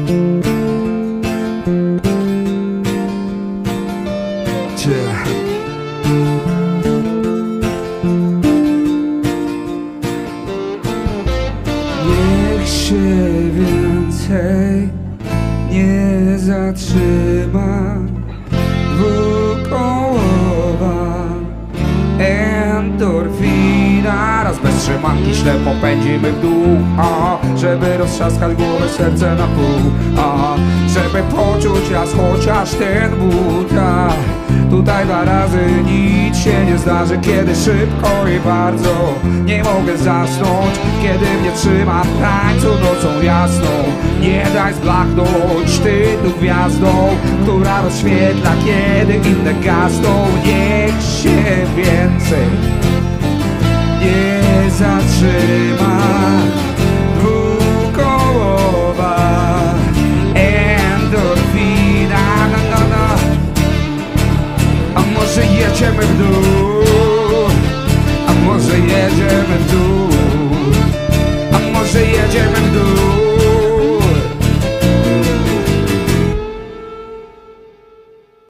Niech się więcej nie zatrzyma dwukołowa endorfina. Raz bez trzymanki ślepo pędzimy w dół, żeby roztrzaskać głowę, serce na pół, żeby poczuć raz chociaż ten ból. Tutaj dwa razy nic się nie zdarzy, kiedy szybko i bardzo nie mogę zasnąć, kiedy mnie trzyma w tańcu nocą jasną. Nie daj zblachnąć ty tu gwiazdą, która rozświetla, kiedy inne gasną. Niech się więcej nie zatrzyma dwukołowa endorfina. A może jedziemy w dół, a może jedziemy w dół.